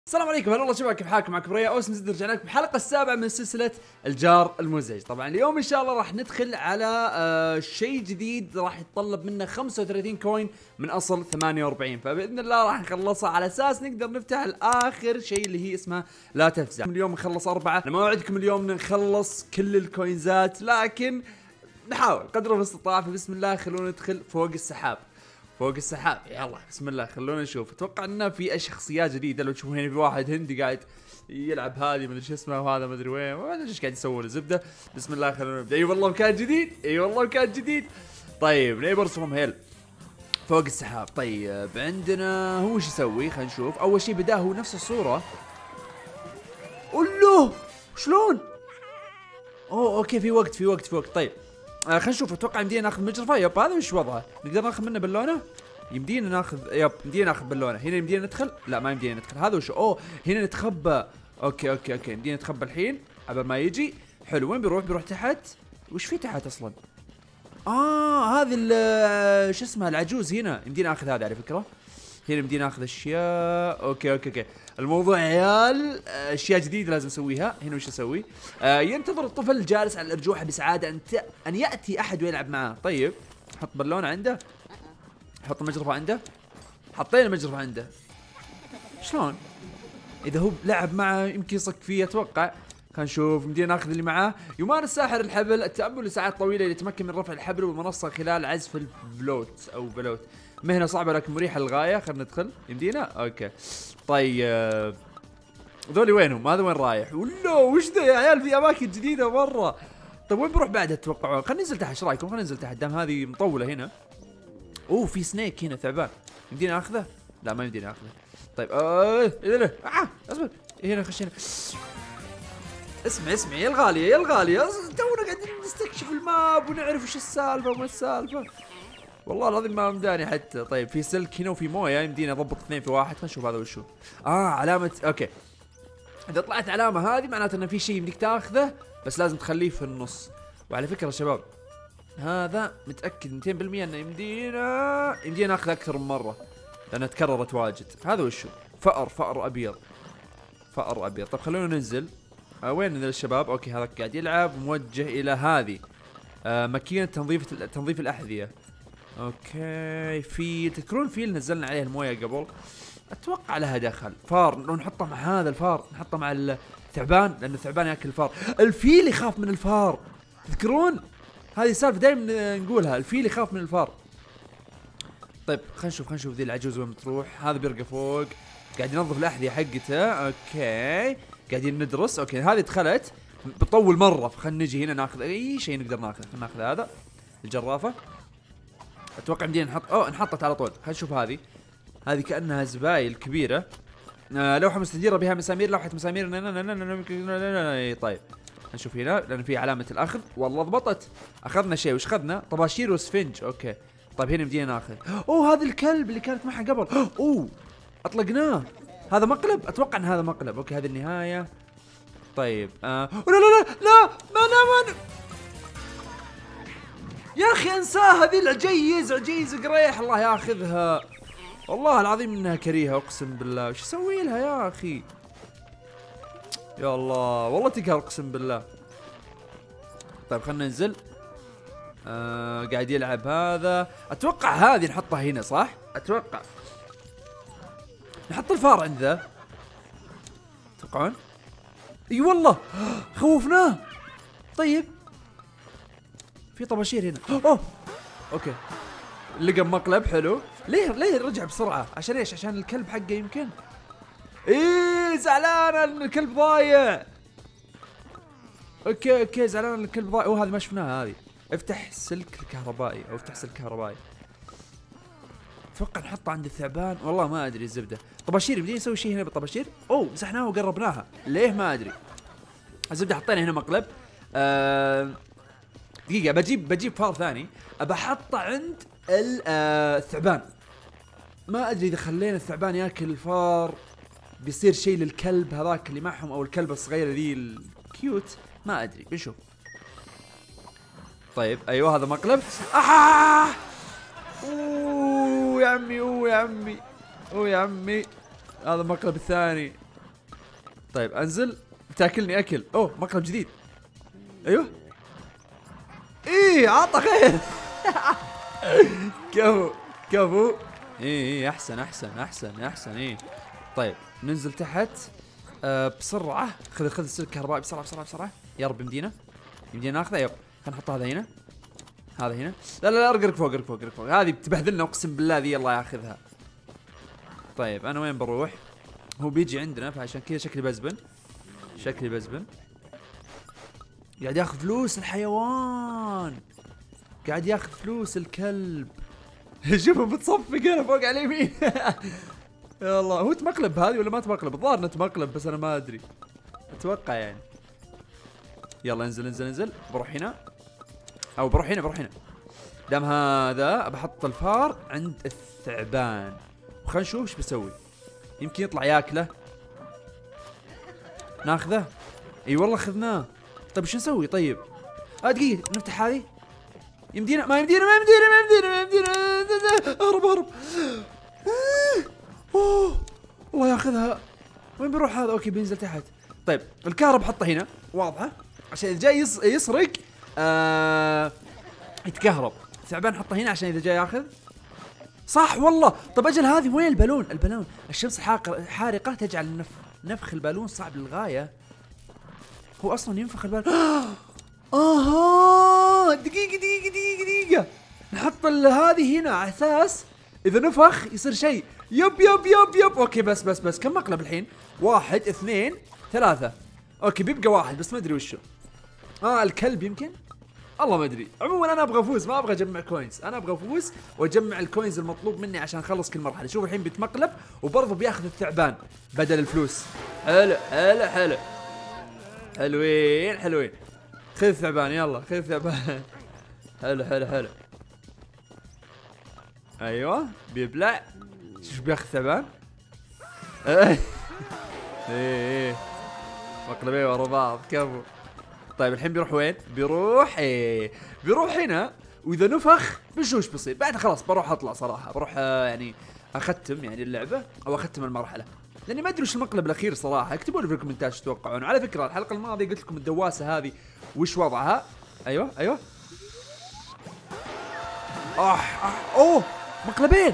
السلام عليكم، هلا والله شباب، كيف حالكم؟ معكم ريا اوس مزيد، رجعنا لكم بحلقه السابعه من سلسله الجار المزعج. طبعا اليوم ان شاء الله راح ندخل على شيء جديد راح يتطلب منا 35 كوين من اصل 48، فباذن الله راح نخلصها على اساس نقدر نفتح الاخر شيء اللي هي اسمها لا تفزع. اليوم نخلص 4، انا ما اوعدكم اليوم نخلص كل الكوينزات، لكن نحاول قدر المستطاع. فبسم الله خلونا ندخل فوق السحاب. فوق السحاب، يلا بسم الله خلونا نشوف. اتوقع انه في شخصيات جديده. لو تشوفون هنا في واحد هندي قاعد يلعب هذه مدري شو اسمه، وهذا مدري وين، ما ادري ايش قاعد يسوي الزبده. بسم الله خلونا نبدا. اي والله مكان جديد، اي والله مكان جديد. طيب نيبرز فروم هيل فوق السحاب. طيب عندنا هو ايش يسوي؟ خلينا نشوف. اول شيء بداه هو نفس الصوره. الله شلون؟ اوه اوكي، في وقت. طيب خلينا نشوف. اتوقع يمدينا ناخذ مجرفه. يب هذا وش وضعه؟ نقدر ناخذ منه بالونه؟ يمدينا ناخذ، يمدينا ناخذ بالونه. هنا يمدينا ندخل؟ لا ما يمدينا ندخل. هذا وش؟ اوه هنا نتخبى. اوكي يمدينا نتخبى الحين قبل ما يجي. حلو، وين بيروح تحت؟ وش في تحت اصلا؟ هذه شو اسمها العجوز. هنا يمدينا ناخذ هذا على فكره. هنا يمدينا ناخذ اشياء. اوكي الموضوع يا عيال اشياء جديده لازم نسويها. هنا وش اسوي؟ ينتظر الطفل جالس على الارجوحه بسعاده ان ياتي احد ويلعب معاه. طيب حط بالونه عنده، حط مجرفه عنده، حطينا مجرفه عنده. شلون؟ اذا هو لعب معه يمكن يصك فيه اتوقع. خلينا نشوف. يمدينا ناخذ اللي معاه. يمارس ساحر الحبل التأمل لساعات طويله ليتمكن من رفع الحبل والمنصه خلال عزف البلوت او بلوت. مهنه صعبه لكن مريحه للغايه. خلينا ندخل. يمدينا؟ اوكي طيب ذولي وينهم؟ هذا وين رايح؟ ولا وش ذا يا عيال؟ في اماكن جديده مره. طيب وين بروح بعدها تتوقعون؟ خلينا ننزل تحت. ايش رايكم؟ خلينا ننزل تحت دام هذه مطوله هنا. اوه في سنيك هنا، ثعبان. يمدينا ناخذه؟ لا ما يمدينا ناخذه. طيب اذا اصبر. هنا خشينا. اسمعي يا الغاليه تونا قاعدين نستكشف الماب ونعرف وش السالفه وما السالفه. والله العظيم ما مداني حتى. طيب في سلك هنا وفي مويه، يمدينا نضبط اثنين في واحد. خلينا نشوف هذا وشو. علامه. اوكي اذا طلعت علامه هذه معناته انه في شيء يمديك تاخذه، بس لازم تخليه في النص. وعلى فكره يا شباب هذا متاكد 200% انه يمدينا ناخذ اكثر من مره لانها تكررت واجد. هذا وشو؟ فأر ابيض. طيب خلونا ننزل. وين ننزل الشباب؟ اوكي هذا قاعد يلعب موجه الى هذه ماكينه تنظيف الاحذيه. اوكي في تذكرون فيل نزلنا عليه المويه قبل؟ اتوقع لها دخل. فار لو نحطه مع هذا الفار، نحطه مع الثعبان لان الثعبان ياكل الفار. الفيل يخاف من الفار، تذكرون؟ هذه سالفه دائما نقولها، الفيل يخاف من الفار. طيب خلينا نشوف ذي العجوز وين بتروح. هذا بيرقى فوق قاعد ينظف الاحذيه حقته. اوكي قاعدين ندرس. اوكي هذه دخلت بتطول مره، فخلنا نجي هنا ناخذ اي شيء نقدر ناخذه. خلينا ناخذ هذا الجرافه. اتوقع يمدينا نحط انحطت على طول. خلينا نشوف هذه كانها زبايل كبيره. لوحه مستديره بها مسامير. لوحه مسامير. طيب نشوف هنا لان في علامه الاخذ. والله ضبطت. اخذنا شيء. وش اخذنا؟ طباشير وسفنج. اوكي طيب هنا يمدينا ناخذ. هذا الكلب اللي كانت معها قبل. اطلقناه. هذا مقلب. اتوقع ان هذا مقلب. اوكي هذه النهايه. طيب لا ما يا اخي انساها. ذي عجيز قريح الله ياخذها. والله العظيم انها كريهه اقسم بالله. وش اسوي لها يا اخي؟ يا الله والله تقهر اقسم بالله. طيب خلنا ننزل. قاعد يلعب هذا. اتوقع هذه نحطها هنا صح؟ اتوقع نحط الفار عند ذا. تتوقعون؟ اي والله خوفناه. طيب في طباشير هنا. اوكي لقى مقلب حلو. ليه رجع بسرعه؟ عشان ايش؟ عشان الكلب حقه يمكن. زعلان ان الكلب ضايع. اوكي زعلان ان الكلب ضايع. وهذه ما شفناها. هذه افتح سلك الكهربائي او افتح سلك كهربائي. اتوقع نحطه عند الثعبان. والله ما ادري الزبده. طباشير يمدينا نسوي شيء هنا بالطباشير. مسحناها وقربناها. ليه ما ادري. الزبده حطينا هنا مقلب. دقيقه بجيب فار ثاني ابى احطه عند الثعبان. ما ادري اذا خلينا الثعبان ياكل الفار بيصير شيء للكلب هذاك اللي معهم او الكلبه الصغيره ذي الكيوت. ما ادري بنشوف. طيب ايوه هذا مقلب. يا عمي يا عمي هذا المقلب الثاني. طيب انزل تاكلني اكل. اوه مقلب جديد. ايوه ايه عطى خير. كفو كفو. ايه احسن احسن احسن احسن. ايه طيب ننزل تحت بسرعه. خذ السلك الكهربائي بسرعه بسرعه بسرعه. يا رب يمدينا ناخذه. يب خلينا نحط هذا هنا، هذا هنا. لا ارقرك فوق ارقرك فوق ارقرك فوق. هذه بتبهذلنا اقسم بالله ذي. الله ياخذها. طيب انا وين بروح؟ هو بيجي عندنا فعشان كذا شكلي بزبن. قاعد ياخذ فلوس الحيوان، قاعد ياخذ فلوس الكلب. شوفه متصفق هنا فوق على اليمين. يا الله هو تمقلب هذه ولا ما تمقلب؟ الظاهر انه تمقلب بس انا ما ادري، اتوقع يعني. يلا انزل بروح هنا او بروح هنا. دام هذا بحط الفار عند الثعبان وخلنا نشوف ايش بسوي. يمكن يطلع ياكله. ناخذه. اي والله اخذناه. طيب ايش نسوي طيب؟ دقيقة نفتح هذه. يمدينا ما يمدينا. اهرب. اوه الله ياخذها. وين بيروح هذا؟ اوكي بينزل تحت. طيب الكهرب حطه هنا واضحة عشان اذا جاي يسرق يتكهرب. الثعبان حطه هنا عشان اذا جاي ياخذ. صح والله. طب اجل هذه وين البالون؟ الشمس حارقة تجعل نفخ البالون صعب للغاية. هو اصلا ينفخ البالون. دقيقة نحط هذه هنا على اساس اذا نفخ يصير شيء. يب اوكي بس كم مقلب الحين؟ 1 2 3. اوكي بيبقى واحد بس ما ادري وشو. الكلب يمكن، الله ما ادري. عموما انا ابغى افوز، ما ابغى اجمع كوينز. انا ابغى افوز واجمع الكوينز المطلوب مني عشان اخلص كل مرحله. شوف الحين بيتمقلب وبرضه بياخذ الثعبان بدل الفلوس. حلو حلوين. خذ الثعبان يلا خذ الثعبان. حلو. ايوه بيبلع. شوف بياخذ الثعبان. ايه مقلبين ورا بعض كفو. طيب الحين بيروح وين؟ بيروح هنا. واذا نفخ بنشوف ايش بيصير. بعد خلاص بروح اطلع صراحه. بروح يعني اختم يعني اللعبه او اختم المرحله، لاني ما ادري وش المقلب الاخير صراحه. اكتبوا لي في الكومنتات ايش تتوقعون. على فكره الحلقه الماضيه قلت لكم الدواسه هذه وش وضعها. ايوه اوه مقلبين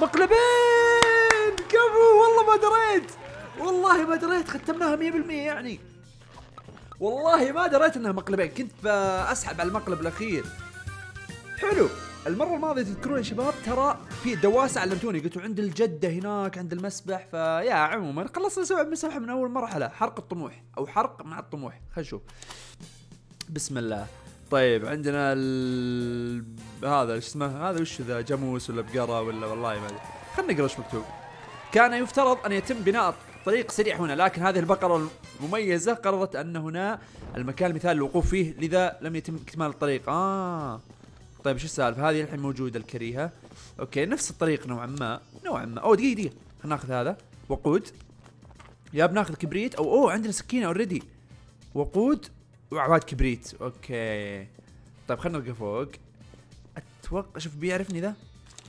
كفو. والله ما دريت ختمناها 100% يعني. والله ما دريت انها مقلبين، كنت بسحب على المقلب الاخير. حلو. المره الماضيه تذكرون يا شباب ترى في دواسه علمتوني، قلتوا عند الجده هناك عند المسبح. فيا عموما خلصنا نسوي مسبح من اول مرحله. حرق الطموح او حرق مع الطموح. خلينا نشوف. بسم الله. طيب عندنا هذا ايش اسمه؟ هذا وش ذا؟ جاموس ولا بقره ولا والله ما ادري. خلينا نقرا ايش مكتوب. كان يفترض ان يتم بناء طريق سريع هنا، لكن هذه البقرة المميزة قررت أن هنا المكان المثالي للوقوف فيه، لذا لم يتم اكتمال الطريق. طيب شو السالفة؟ هذه الحين موجودة الكريهة. اوكي نفس الطريق نوعا ما. اوه دقيقة خلينا ناخذ هذا وقود. يا بناخذ كبريت اوه عندنا سكينة اوريدي. وقود وعواد كبريت. اوكي طيب خلينا نرقى فوق. اتوقع شوف بيعرفني ذا.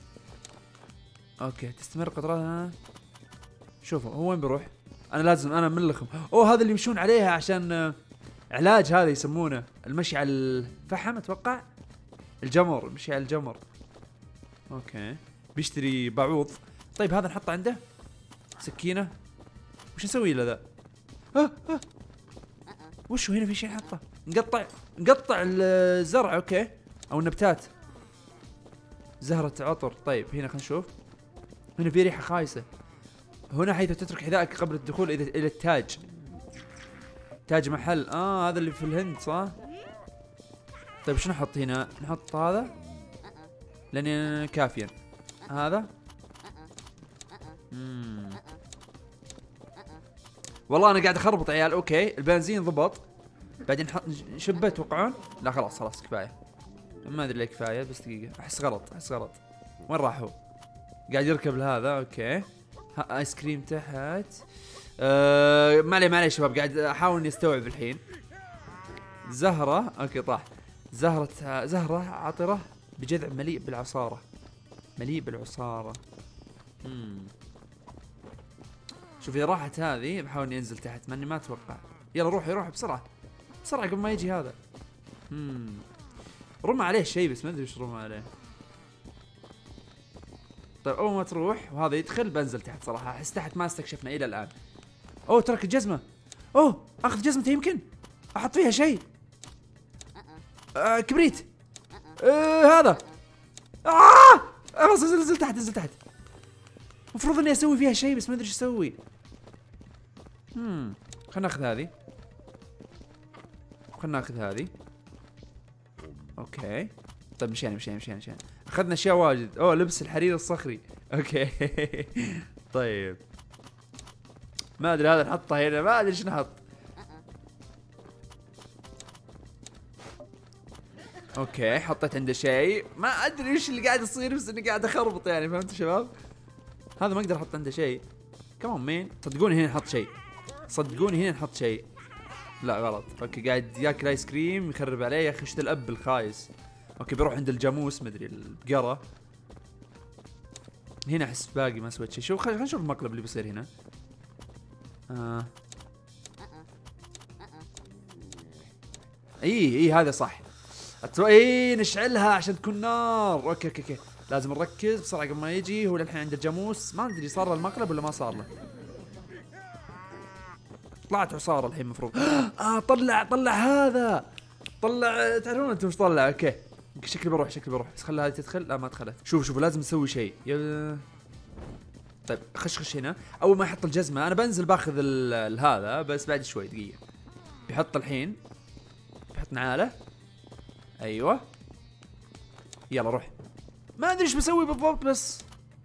اوكي تستمر قطراتها. شوفوا هو وين بروح؟ انا ملخم. هذا اللي يمشون عليها عشان علاج، هذا يسمونه المشي على الفحم اتوقع. الجمر، المشي على الجمر. اوكي بيشتري بعوض. طيب هذا نحطه عنده. سكينة. وش نسوي له ذا؟ وشو هنا في شيء نحطه؟ نقطع الزرع. اوكي او النبتات. زهرة عطر. طيب هنا خلينا نشوف. هنا في ريحة خايسة. هنا حيث تترك حذائك قبل الدخول الى التاج. تاج محل. هذا اللي في الهند صح؟ طيب شو نحط هنا؟ نحط هذا لاني كافيا. هذا والله انا قاعد اخربط عيال. اوكي البنزين ضبط. بعدين نحط نشبه توقعون. لا خلاص كفايه. ما ادري ليه كفايه بس دقيقه. احس غلط. وين راح هو؟ قاعد يركب لهذا. اوكي ايس كريم تحت. ما عليه شباب، قاعد احاول اني استوعب الحين. زهرة. اوكي طاح. زهرة عطرة بجذع مليء بالعصارة. شوف اذا راحت هذه بحاول اني انزل تحت ماني ما اتوقع. يلا روحي روحي بسرعه بسرعه قبل ما يجي هذا. رمى عليه شيء بس ما ادري وش رمى عليه. طيب اول ما تروح وهذا يدخل بنزل تحت صراحه. احس تحت ما استكشفنا الى الان. اوه ترك الجزمه. اوه اخذ جزمته يمكن احط فيها شيء. كبريت. هذا. خلاص انزل تحت انزل تحت. المفروض اني اسوي فيها شيء بس ما ادري ايش اسوي. خلنا ناخذ هذه. خلنا ناخذ هذه. اوكي. طيب مشينا. اخذنا اشياء واجد. اوه لبس الحرير الصخري. اوكي. طيب ما ادري هذا نحطه هنا ما ادري ايش نحط. اوكي حطيت عنده شيء ما ادري ايش اللي قاعد يصير بس اني قاعد اخربط يعني فهمتوا شباب؟ هذا ما اقدر احط عنده شيء. كمان مين؟ صدقوني هنا نحط شيء. صدقوني هنا نحط شيء. لا غلط. اوكي قاعد ياكل ايس كريم يخرب عليه يا اخي ايش الاب الخايس. اوكي بروح عند الجاموس مدري البقره. هنا احس باقي ما سويت شيء. شوف خلينا نشوف المقلب اللي بيصير هنا. اي هذا صح. اي نشعلها عشان تكون نار. اوكي لازم نركز بسرعه قبل ما يجي. هو للحين عند الجاموس ما ادري صار له المقلب ولا ما صار له. طلعت عصاره الحين المفروض. طلع هذا. طلع تعرفون انتم وش طلع. اوكي شكلي بروح بس خلها هذه تدخل. لا ما دخلت. شوفوا لازم نسوي شيء. طيب خش هنا. اول ما يحط الجزمه انا بنزل باخذ هذا بس بعد شوي دقيقه. بيحط الحين بيحط نعاله. ايوه يلا روح. ما ادري ايش بسوي بالضبط بس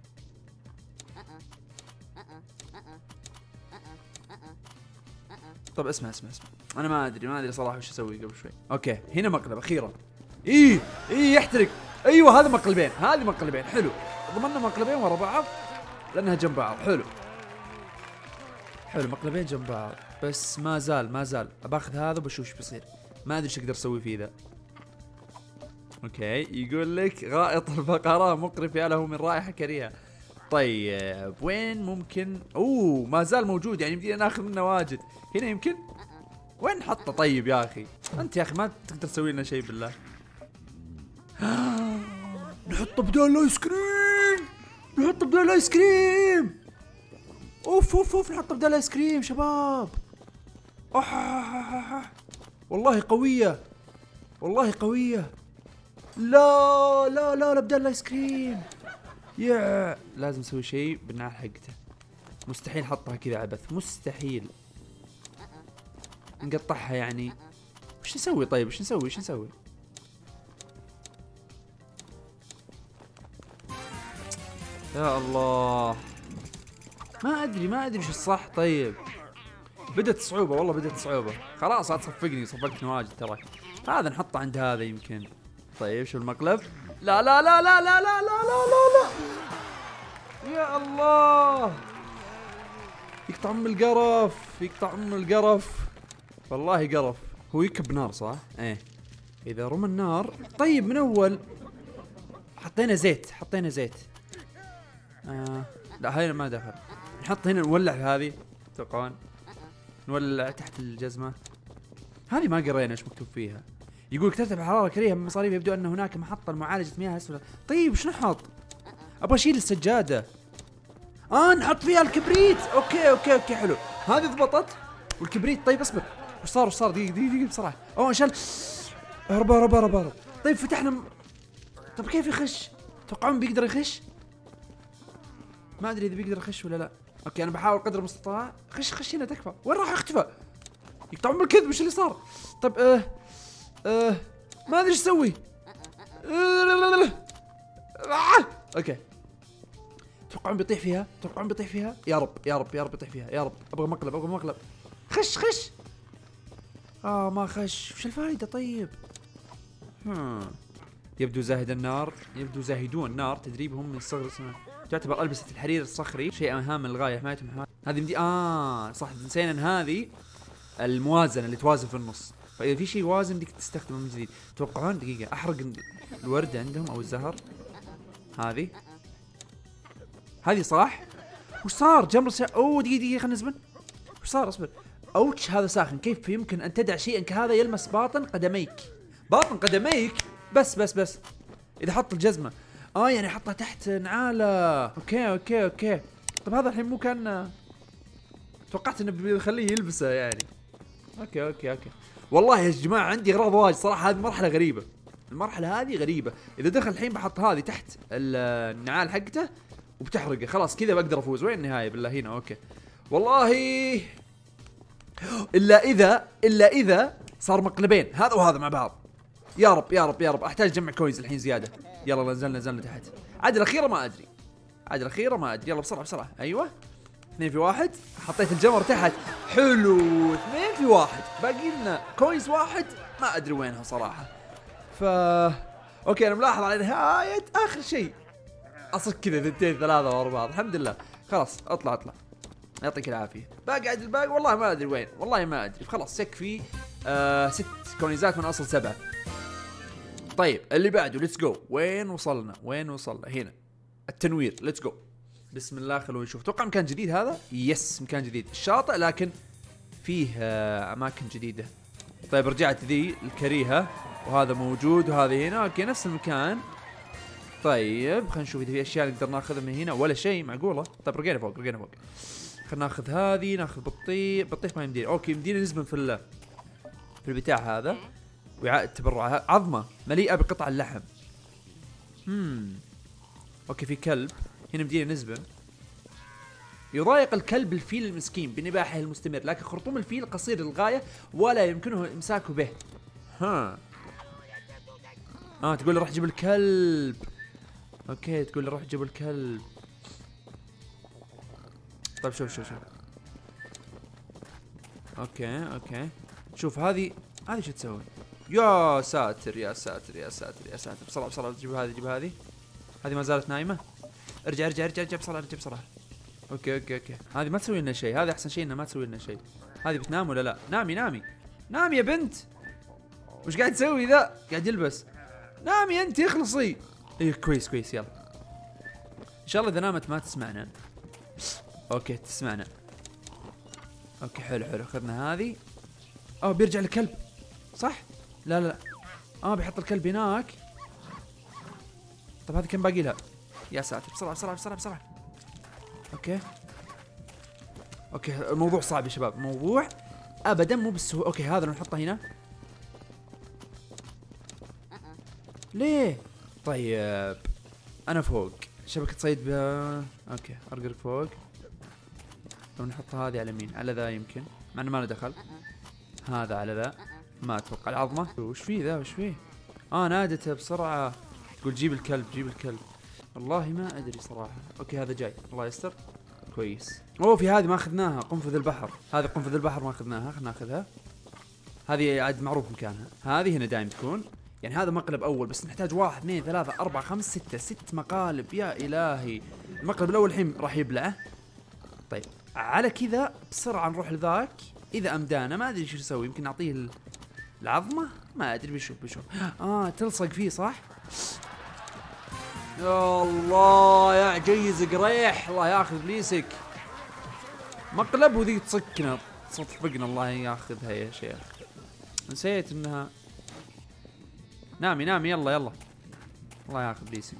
طب اسمع انا ما ادري صراحه وش اسوي قبل شوي. اوكي هنا مقلب اخيرا. ايه يحترق. ايوه هذا مقلبين. هذه مقلبين حلو. ضمننا مقلبين ورا بعض لانها جنب بعض. حلو مقلبين جنب بعض بس ما زال باخذ هذا وبشوف ايش بيصير. ما ادري ايش اقدر اسوي فيه ذا. اوكي يقول لك غائط البقرة مقرف يا له من رائحة كريهة. طيب وين ممكن؟ ما زال موجود يعني يمدينا ناخذ منه واجد. هنا يمكن؟ وين نحطه طيب يا اخي؟ انت يا اخي ما تقدر تسوي لنا شيء بالله. نحطه بدال الايس كريم. اوف نحطه بدال الايس كريم شباب. والله قوية. لا بدال الايس كريم. لازم نسوي شيء بالنار حقته. مستحيل حطها كذا عبث. مستحيل. نقطعها يعني. وش نسوي طيب؟ وش نسوي؟ يا الله ما ادري وش الصح. طيب بدت صعوبة خلاص صفقتني واجد ترى. هذا نحطه عند هذا يمكن. طيب شو المقلب؟ لا يا الله يقطع ام القرف. والله قرف. هو يكب نار صح؟ ايه اذا رمى النار. طيب من اول حطينا زيت. لا هاي ما دخل. نحط هنا نولع في هذه. توقعون نولع تحت الجزمة هذه. ما قرينا ايش مكتوب فيها. يقول ترتفع حرارة كريهة من مصاريف يبدو ان هناك محطة لمعالجة مياه اسفل. طيب وش نحط؟ ابغى اشيل السجادة. نحط فيها الكبريت. اوكي حلو. هذه ضبطت والكبريت. طيب اصبر وش صار دقيقة بسرعة. انشال. هرب. طيب فتحنا طب كيف يخش؟ توقعون بيقدر يخش؟ ما ادري اذا بيقدر يخش ولا لا. اوكي انا بحاول قدر المستطاع. خش هنا تكفى. وين راح اختفى؟ يقطعون بالكذب. وش اللي صار؟ طيب ما ادري ايش اسوي. اوكي توقعون بيطيح فيها. يا رب يطيح فيها. يا رب ابغى مقلب. خش. ما خش. وش الفائدة طيب؟ يبدو زاهدون النار تدريبهم من صغر السن. تعتبر ألبسة الحرير الصخري شيء هام للغاية. حمايتهم هذه صح نسينا ان هذه الموازنة اللي توازن في النص. فإذا في شيء وازن بدك تستخدمه من جديد. توقعون دقيقة أحرق الوردة عندهم أو الزهر. هذه صح؟ وش صار؟ جمر اوه دقيقة خلينا نزبن. وش صار؟ اصبر. اوتش هذا ساخن. كيف يمكن ان تدع شيئا كهذا يلمس باطن قدميك؟ باطن قدميك؟ بس اذا حط الجزمة يعني حطها تحت نعاله. اوكي. طب هذا الحين مو كان توقعت انه بيخليه يلبسه يعني. اوكي. والله يا جماعة عندي اغراض واجد صراحة. هذه مرحلة غريبة. المرحلة هذه غريبة. اذا دخل الحين بحط هذه تحت النعال حقته وبتحرقه. خلاص كذا بقدر افوز. وين النهاية بالله؟ هنا. اوكي والله. الا اذا صار مقلبين هذا وهذا مع بعض. يا رب احتاج اجمع كوينز الحين زيادة. يلا نزلنا تحت. عاد الأخيرة ما ادري. يلا بسرعة. ايوه 2 في 1. حطيت الجمر تحت. حلو 2 في 1. باقي لنا كوينز واحد ما ادري وينها صراحة. اوكي انا ملاحظ على نهاية اخر شيء اصك كذا 2 3 ورا بعض. الحمد لله. خلاص اطلع يعطيك العافية. باقي عاد الباقي والله ما ادري وين. والله ما ادري. خلاص يكفي 6 كوينزات من اصل 7. طيب اللي بعده ليتس جو. وين وصلنا؟ هنا التنوير. ليتس جو. بسم الله. خلونا نشوف. توقع مكان جديد هذا. يس مكان جديد. الشاطئ لكن فيه اماكن جديدة. طيب رجعت ذي الكريهة وهذا موجود وهذا هنا. اوكي نفس المكان. طيب خلينا نشوف اذا في اشياء نقدر ناخذها من هنا ولا شيء. معقولة؟ طيب رجعنا فوق. خلينا ناخذ هذه. ناخذ بطيخ ما يمدينا. اوكي يمدينا نزمن في البتاع هذا. وعاء التبرع. عظمة مليئة بقطع اللحم. اوكي في كلب هنا يمدينا نزبن. يضايق الكلب الفيل المسكين بنباحه المستمر لكن خرطوم الفيل قصير للغاية ولا يمكنه امساكه به. تقول لي روح جيب الكلب. اوكي تقول لي روح جيب الكلب. طيب شوف. اوكي شوف هذه شو تسوي؟ يا ساتر. بسرعة جيب هذه. هذه ما زالت نايمة. ارجع بسرعة. اوكي هذه ما تسوي لنا شيء. هذا احسن شيء انها ما تسوي لنا شيء. هذه بتنام ولا لا؟ نامي يا بنت. وش قاعد تسوي ذا؟ قاعد يلبس. نامي انت اخلصي. ايه كويس يلا. ان شاء الله اذا نامت ما تسمعنا. اوكي تسمعنا. اوكي حلو اخذنا هذه. بيرجع الكلب صح؟ لا بيحط الكلب هناك. طب هذه كم باقي لها؟ يا ساتر بسرعة. اوكي الموضوع صعب يا شباب. موضوع ابدا مو بالسهولة. اوكي هذا نحطه هنا. ليه؟ طيب انا فوق شبكة صيد اوكي ارقر فوق. لو نحط هذه على مين؟ على ذا يمكن مع انه ما له دخل. هذا على ذا ما اتوقع. العظمة وش فيه ذا؟ وش فيه؟ نادته بسرعة تقول جيب الكلب. والله ما ادري صراحة. اوكي هذا جاي الله يستر. كويس. في هذه ما اخذناها. قنفذ البحر. هذه قنفذ البحر ما اخذناها. خلينا ناخذها. هذه عاد معروف مكانها. هذه هنا دايم تكون. يعني هذا مقلب اول بس نحتاج 1 2 3 4 5 6 مقالب. يا الهي. المقلب الاول الحين راح يبلعه. طيب على كذا بسرعة نروح لذاك. اذا امدانا ما ادري شو نسوي. يمكن نعطيه العظمة ما ادري. بشوف تلصق فيه صح. يا الله يا عجيز قريح. الله ياخذ ليسك. مقلب وذي تصكنا تصفقنا. الله ياخذها يا شيخ. نسيت انها. نامي يلا. الله ياخذ ليسك.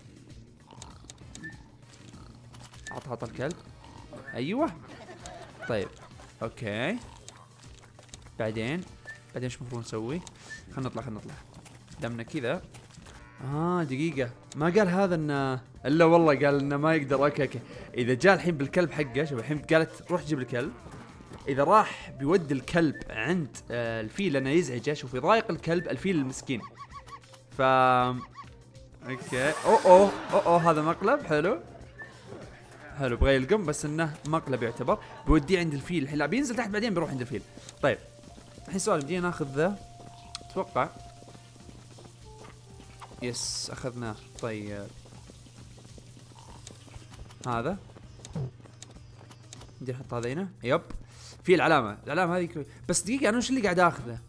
عط الكلب. ايوه طيب اوكي. بعدين ايش المفروض نسوي؟ خلنا نطلع دمنا كذا. دقيقة ما قال هذا انه الا والله قال انه ما يقدر. اوكي اذا جاء الحين بالكلب حقه. شوف الحين قالت روح جيب الكلب. اذا راح بيودي الكلب عند الفيل لانه يزعجه. شوف يضايق الكلب الفيل المسكين. اوكي هذا مقلب حلو بغى يلقم بس انه مقلب يعتبر. بيوديه عند الفيل الحين. لا بينزل تحت بعدين بيروح عند الفيل. طيب الحين سؤال بدينا ناخذ ذا. اتوقع يس اخذناه. طيب هذا بدي نحط هذا هنا. يب في العلامة هذه بس دقيقة. انا وش اللي قاعد اخذه؟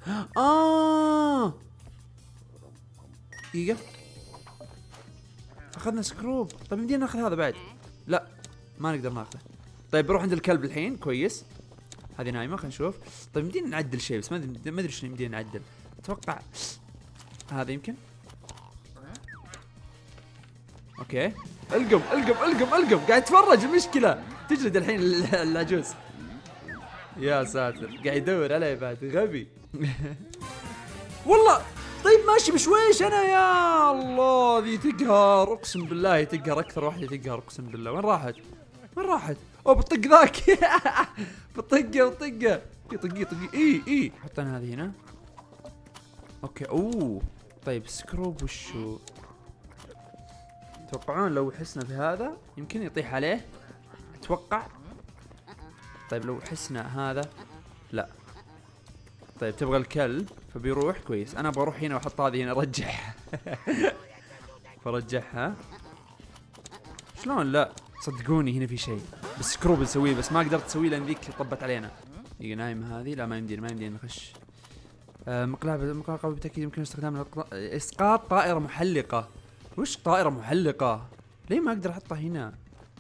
دقيقة اخذنا سكروب. طيب بدينا ناخذ هذا بعد. لا ما نقدر ناخذه. طيب بروح عند الكلب الحين. كويس. هذه نايمه. خلينا نشوف. طيب يمدينا نعدل شيء بس ما ادري شنو يمدينا نعدل. اتوقع هذا يمكن. اوكي. القم قاعد يتفرج. المشكله تجلد الحين العجوز. يا ساتر قاعد يدور علي بعد غبي. والله. طيب ماشي بشويش انا. يا الله ذي تقهر اقسم بالله. تقهر اكثر واحده تقهر اقسم بالله. وين راحت؟ اوه بطق ذاك. بطقه طقي. اي حط انا هذه هنا. اوكي. اوه طيب سكروب وشو تتوقعون لو حسنا بهذا يمكن يطيح عليه؟ اتوقع. طيب لو حسنا هذا لا. طيب تبغى الكلب فبيروح. كويس. انا ابغى اروح هنا واحط هذه هنا ارجعها. فرجعها. شلون لا صدقوني هنا في شيء بس سكروب نسويه بس ما قدرت اسويه لان ذيك طبت علينا. دقيقة نايمة هذه. لا ما يمدينا نخش. مقلبة بالتأكيد يمكن استخدام اسقاط طائرة محلقة. وش طائرة محلقة؟ ليه ما اقدر احطها هنا؟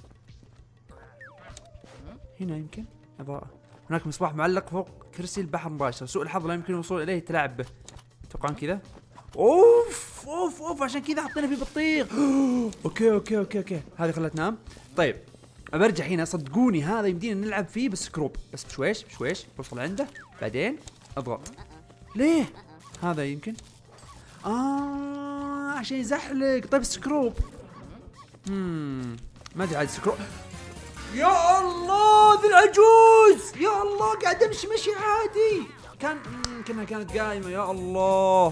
هنا يمكن اضاءة. هناك مصباح معلق فوق كرسي البحر مباشرة. سوء الحظ لا يمكن الوصول اليه. تلعب به. اتوقعون كذا. اوف عشان كذا حطينا فيه بطيخ. اوكي هذه خلت تنام. طيب برجع هنا. صدقوني هذا يمدينا نلعب فيه بس كروب بس بشويش بوصل عنده بعدين اضغط. ليه؟ هذا يمكن عشان يزحلق. طيب سكروب ما ادري عاد سكروب. يا الله ذي العجوز. يا الله قاعد امشي مشي عادي. كانت قايمة. يا الله.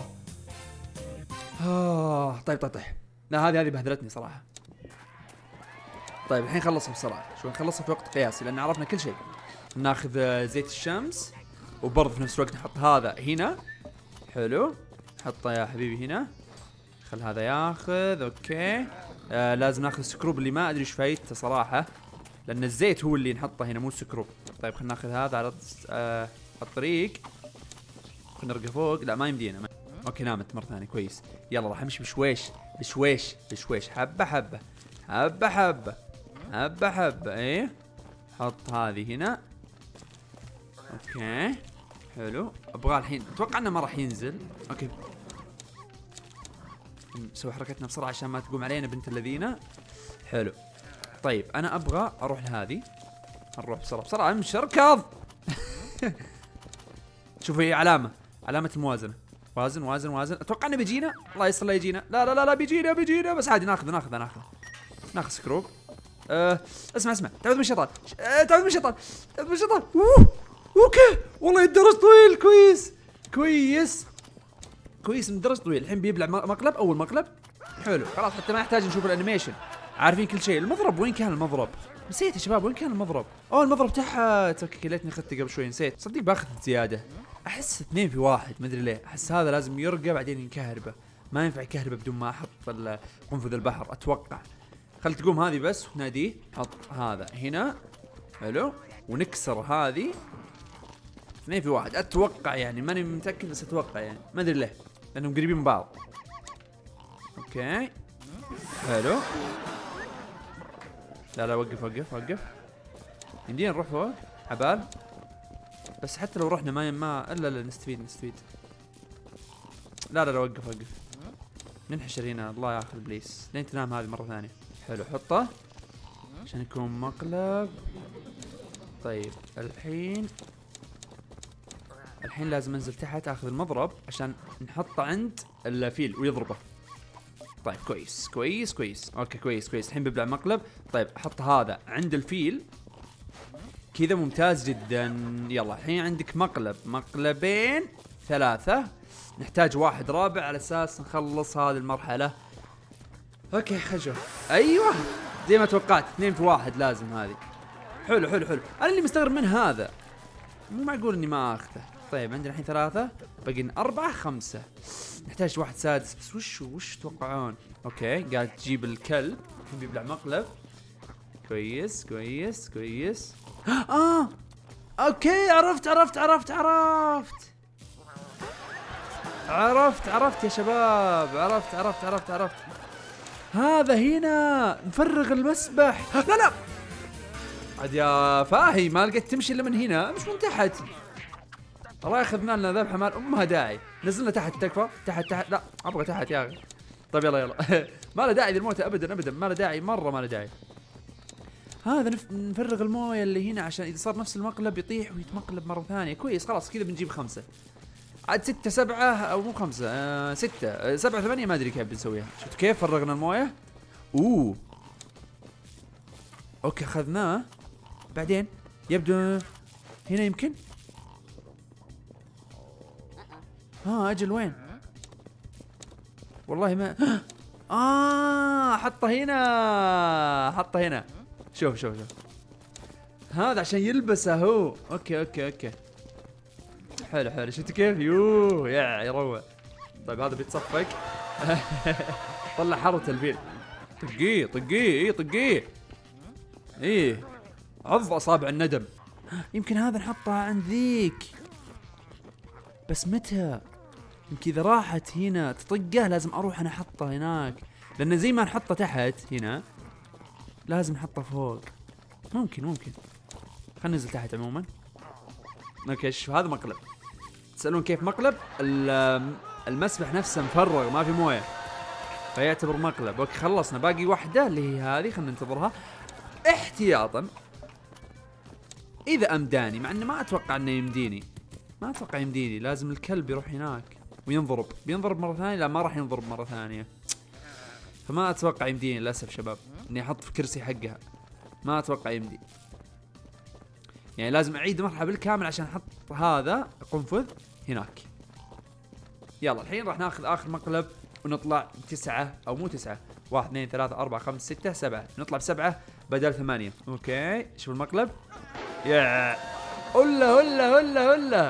طيب لا هذه بهدلتني صراحة. طيب الحين خلصها بسرعة. شو نخلصها في وقت قياسي لأن عرفنا كل شيء. ناخذ زيت الشمس وبرضه في نفس الوقت نحط هذا هنا. حلو. حطه يا حبيبي هنا. خل هذا ياخذ. اوكي. لازم ناخذ السكروب اللي ما ادري ايش فايدته صراحة لأن الزيت هو اللي نحطه هنا مو السكروب. طيب خلينا ناخذ هذا على الطريق. خلينا نرقى فوق. لا ما يمدينا. اوكي نامت مرة ثانية. كويس. يلا راح امشي بشويش. حبة. ايه. حط هذه هنا. اوكي حلو. ابغاه الحين. اتوقع انه ما راح ينزل. اوكي نسوي حركتنا بسرعة عشان ما تقوم علينا بنت الذين. حلو. طيب انا ابغى اروح لهذه. نروح بسرعة امشي اركض. شوفي علامة الموازنة. وازن. اتوقع انه بيجينا. الله يستر لا يجينا. لا بيجينا بس عادي. ناخذ سكروب. اسمع تعوذ من الشيطان. اوكي والله الدرج طويل. كويس الدرج طويل. الحين بيبلع مقلب. اول مقلب. حلو خلاص حتى ما يحتاج نشوف الانيميشن. عارفين كل شيء. المضرب وين كان المضرب؟ نسيت يا شباب وين كان المضرب؟ المضرب تحت. اوكي ليتني اخذته قبل شوي نسيت. صدق باخذ زيادة. احس 2 في 1 ما ادري ليه. احس هذا لازم يرقى بعدين ينكهربه. ما ينفع يكهربه بدون ما احط قنفذ البحر اتوقع. خل تقوم هذه بس وناديه. حط هذا هنا. حلو. ونكسر هذه. 2 في 1 اتوقع يعني. ماني متاكد بس اتوقع يعني. ما ادري ليه لانهم قريبين من بعض. اوكي حلو. لا وقف. يمدينا نروح فوق عبال. بس حتى لو رحنا ما لا نستفيد. لا وقف. ننحشر هنا. الله ياخذ بليس لين تنام هذه مرة ثانية. حلو حطه عشان يكون مقلب. طيب الحين لازم انزل تحت اخذ المضرب عشان نحطه عند الفيل ويضربه. طيب كويس. اوكي كويس. الحين بيبلع مقلب. طيب احط هذا عند الفيل كذا. ممتاز جدا. يلا الحين عندك مقلبين 3. نحتاج واحد رابع على اساس نخلص هذه المرحلة. اوكي خجل. ايوه زي ما توقعت. 2 في 1 لازم هذه. حلو. انا اللي مستغرب من هذا. مو معقول اني ما اخذه. طيب عندنا الحين 3 باقي 4 5. نحتاج واحد سادس بس. وش تتوقعون؟ اوكي قاعد تجيب الكلب بيبلع مقلب. كويس. اوكي عرفت يا شباب. عرفت. هذا هنا نفرغ المسبح. لا عاد يا فاهي ما لقيت تمشي الا من هنا، مش من تحت. الله ياخذنا لنا ذبحه مال امها داعي. نزلنا تحت تكفى، تحت لا ابغى تحت يا اخي. طيب يلا ما له داعي ذي الموت ابدا ابدا، ما له داعي مره، ما له داعي. هذا نفرغ المويه اللي هنا عشان اذا صار نفس المقلب يطيح ويتمقلب مره ثانيه. كويس خلاص كذا بنجيب 5. عاد 6 7 او مو 5 6 7 8 ما ادري كيف بنسويها. شفت كيف فرغنا المويه؟ اوكي اخذناه. بعدين يبدو هنا يمكن. اجل وين؟ والله ما حطه هنا. شوف هذا عشان يلبسه هو. اوكي حلو شفت كيف؟ يوه يروع. طيب هذا بيتصفق. طلع حرة الفيل. طقيه عض اصابع الندم. يمكن هذا نحطها عند ذيك، بس متى؟ يمكن اذا راحت هنا تطقه لازم اروح انا احطه هناك، لان زي ما نحطه تحت هنا لازم نحطه فوق. ممكن خلينا ننزل تحت عموما. اوكي شوف هذا مقلب. تسألون كيف مقلب؟ المسبح نفسه مفرغ ما في مويه فيعتبر مقلب. اوكي خلصنا، باقي واحدة اللي هي هذه، خلينا ننتظرها احتياطا اذا امداني، مع انه ما اتوقع انه يمديني. لازم الكلب يروح هناك بينضرب مرة ثانية. لا ما راح ينضرب مرة ثانية، فما اتوقع يمديني للاسف شباب اني احط في كرسي حقها. ما اتوقع يمدي، يعني لازم اعيد مرحلة بالكامل عشان احط هذا قنفذ هناك. يلا الحين راح ناخذ اخر مقلب ونطلع 9 او مو 9، 1 2 3 4 5 6 7، نطلع ب7 بدل 8. اوكي شوف المقلب. يا هلا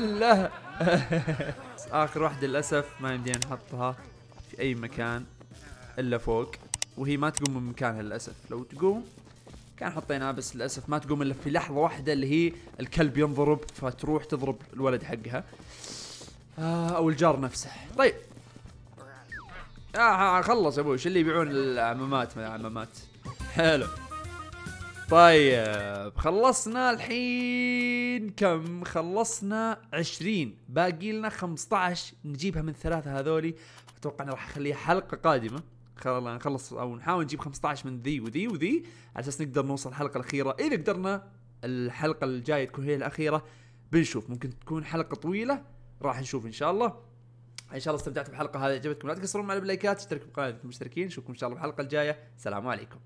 اخر واحدة للاسف ما يمدينا نحطها في اي مكان الا فوق، وهي ما تقوم من مكانها للاسف. لو تقوم كان حطيناها، بس للاسف ما تقوم الا في لحظة واحدة اللي هي الكلب ينضرب فتروح تضرب الولد حقها او الجار نفسه. طيب خلص يا ابوي. ايش اللي يبيعون العمامات حلو. طيب خلصنا الحين كم؟ خلصنا 20، باقي لنا 15 نجيبها من 3 هذولي. اتوقع اني راح اخليها حلقة قادمة. نخلص او نحاول نجيب 15 من ذي وذي على اساس نقدر نوصل الحلقة الأخيرة. اذا قدرنا الحلقة الجاية تكون هي الأخيرة بنشوف، ممكن تكون حلقة طويلة راح نشوف ان شاء الله. استمتعتوا بالحلقة هذه، عجبتكم لا تقصرون معنا باللايكات، اشتركوا بالقناة إذا كنتم مشتركين. نشوفكم ان شاء الله بالحلقة الجاية. السلام عليكم.